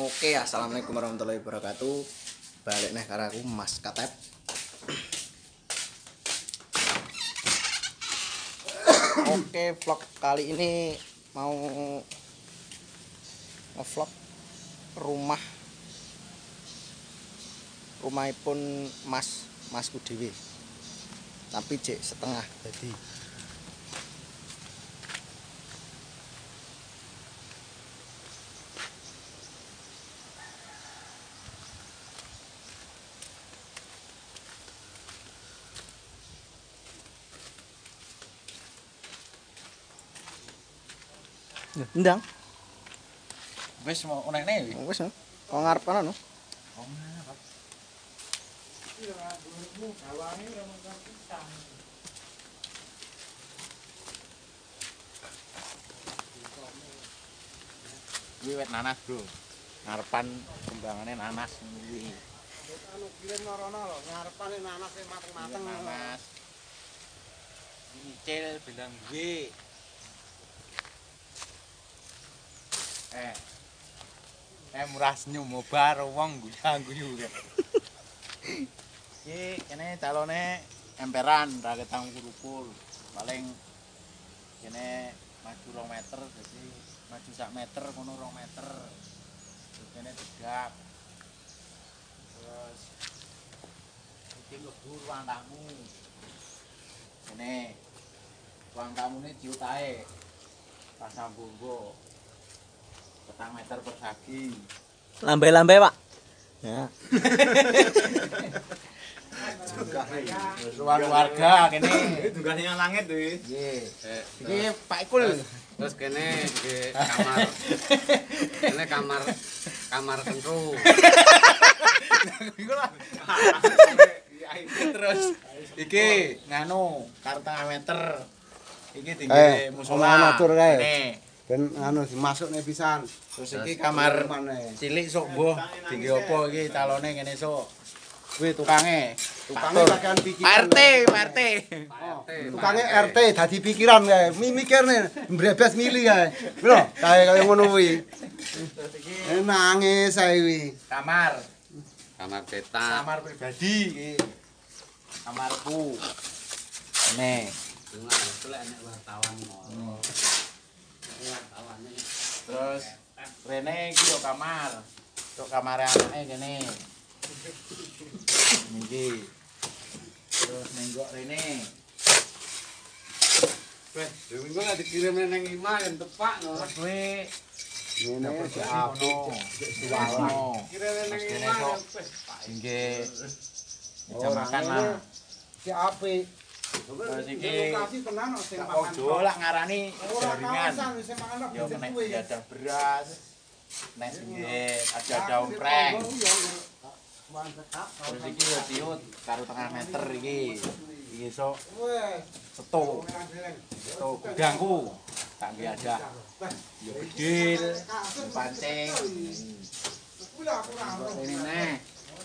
Oke, assalamualaikum warahmatullahi wabarakatuh. Balik nih karo aku Mas Katep. Oke, vlog kali ini mau ngevlog rumahipun Masku dhewe. Tapi cek setengah jadi. Ndang. Wis mau nek-nek Wis no. Kok ngarep ana no? Oh, ngarep. Kuwi wit nanas, Bro. Ngarepan kembangane nanas kuwi. Anu kirim rono lho, ngarepane nanas sing mateng-mateng. Nanas. Nyicil bilang gue. Murah senyum mobar wong guyu-guyu kan. Iki kene calone emperan ra ketang kurupul. Paling kene maju 2 meter jadi maju 1 meter ngono 2 meter. Terus kene tegap. Terus iki lebur ruang tamu. Kene ruang tamune diutahe. Pasang bonggo. 4 meter persegi. Lambai-lambai, Pak. Ya. Ruang keluarga kene. Dugane yang langit kuwi. Nggih. Iki Pak Ikul. Terus kene nggih kamar. Kene kamar kentru. Iku lah. Terus iki nganu karo 1/2 meter. Iki tinggi musola. atur kae. Kene. Ben anu dimasukne pisan. Terus iki kamar cilik sok mbuh tinggi apa iki calone kene sok. Kuwi tukange. Tukange pakaian pikiran. Pak RT. Tukange RT dadi pikiran kae. Mikirne mbrebes mili kae. Lho, kaya ngono kuwi. Nangis ae kuwi. Kamar Cetak. kamar pribadi iki. Kamarku. Kene. Terus rene iki yo kamar. Tok kamare anake kene. Niki. Terus nenggok rene. Wes, minggu lah dikirim nang Ima yang tepak no. Terus kuwi Ngene apa? Suwano. Kirim nang Terus kene Ima. sok nggih. Jam makan lah. Si apik. Terus iki Lokasi tenan sing Kak makan. Ojo lah ngarani jaringan. Sing makan Yo kena ada beras. Nek nggih ada daun preng. Terus iki yo ciut karo 1/2 meter iki. Iki sok Wes, setu. Setu gudangku. Tak nggih ada. Yo bedil, pancing. Ini neh.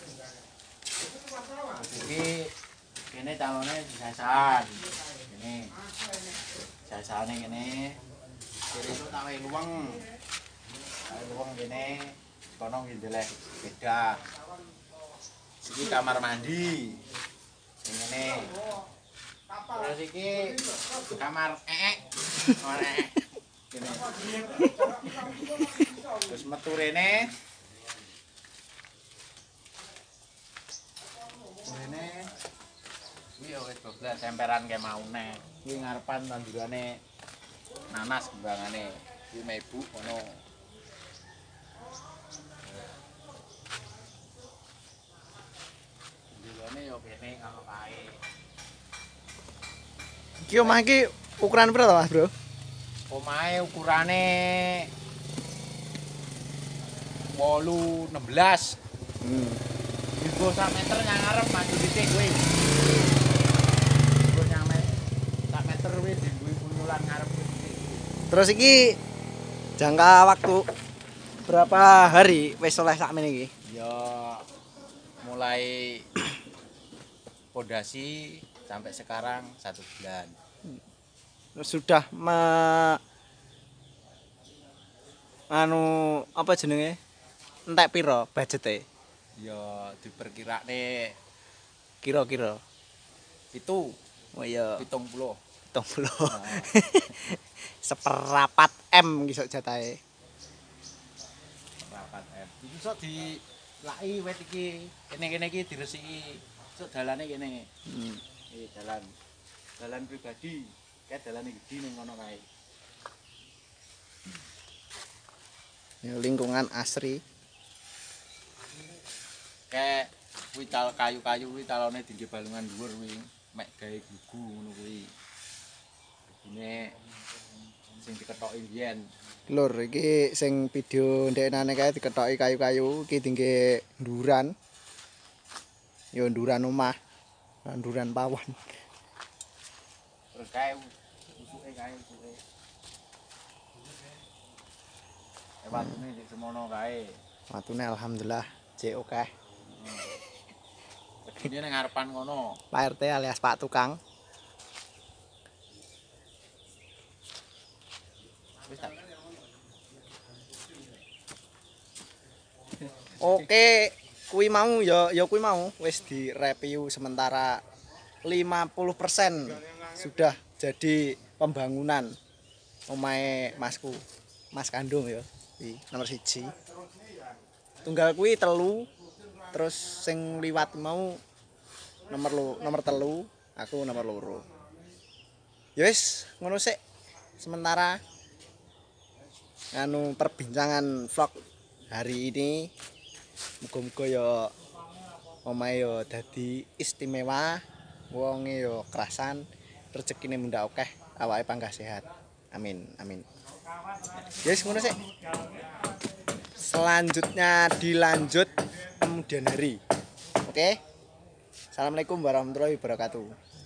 Iki kene calone jasan. Kene. Jasane kene. Kene itu tawe luweng. Tawe luweng kene. Kono ndeleh beda. Iki kamar mandi. Ngene. Terus iki kamar Kamar Kene. Terus metu rene. Rene. Kuwi yo wis 12 emperan ke maune. Kuwi ngarepan tandurane nanas kembangane. Kuwi mebu kono. Tandurane yo kene karo kae. Iki omah iki ukuran berapa, Mas, Bro? Omahe ukurane 8-16. Digo 1 meter yang ngarep maju titik kuwi. Digo 1 meter kuwi dienggo punyulan ngarep titik. Terus iki jangka waktu berapa hari wis oleh sakmene iki? Ya mulai pondasi sampai sekarang 1 bulan. Sudah anu apa jenenge? entek piro budgete? Ya diperkirakne Kira-kira. itu Oh iya, 70. 70. Seperapat M iso jatahe. Rapat M. Iki iso dilaki wit iki. Kene-kene iki diresiki. Iso dalane kene. Dalan pribadi. Kayak dalane gede ning ngono kae. Ya, lingkungan asri. Kayak kuwi kayu-kayu kuwi talone tinggi balungan dhuwur kuwi. Mek gawe gugu ngono kuwi. Ini sing diketoki biyen. Lur, iki sing video ndeknane kae diketoki kayu-kayu iki tinggi nduran. Ya nduran omah. Nduran pawon. Terus kae usuke kae usuke. Watune sik semono kae. Watune alhamdulillah cek oke. Ini ning ngarepan ngono. Pak RT alias Pak Tukang. Wis tak. Oke, kuwi mau ya kuwi mau wis direview sementara 50% sudah jadi pembangunan omahe Masku. Mas kandung ya. Iki nomor 1. Tunggal kuwi 3, terus sing liwat mau nomor 3, aku nomor 2. Ya wis, ngono sik. Sementara anu perbincangan vlog hari ini muga-muga ya omahe ya dadi istimewa, wonge ya kerasan, rezekine munda akeh, awake panggah sehat. Amin, amin. Yes, ngono sih. Selanjutnya dilanjut kemudian hari. Oke. Assalamualaikum warahmatullahi wabarakatuh.